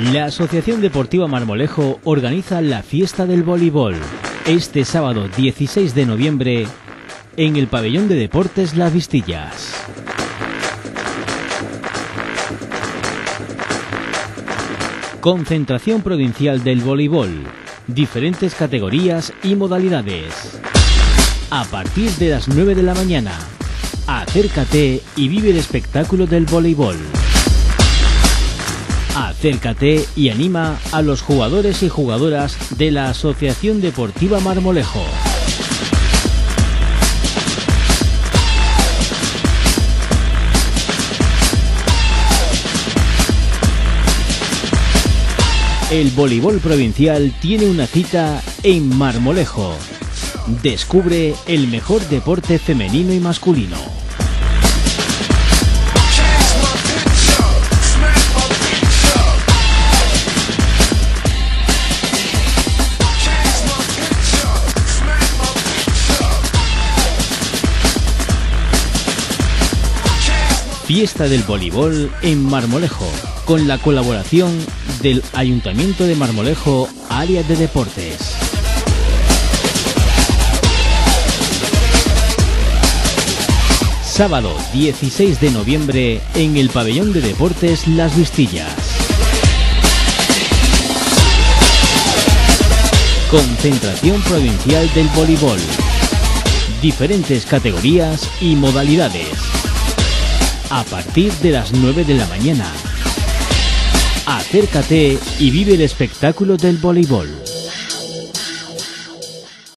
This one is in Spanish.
La Asociación Deportiva Marmolejo organiza la Fiesta del Voleibol este sábado 16 de noviembre en el Pabellón de Deportes Las Vistillas. Concentración provincial del voleibol, diferentes categorías y modalidades. A partir de las 9 de la mañana, acércate y vive el espectáculo del voleibol. Acércate y anima a los jugadores y jugadoras de la Asociación Deportiva Marmolejo. El voleibol provincial tiene una cita en Marmolejo. Descubre el mejor deporte femenino y masculino. Fiesta del voleibol en Marmolejo, con la colaboración del Ayuntamiento de Marmolejo, Área de Deportes. Sábado 16 de noviembre en el Pabellón de Deportes Las Vistillas. Concentración provincial del voleibol. Diferentes categorías y modalidades. A partir de las 9 de la mañana. Acércate y vive el espectáculo del voleibol.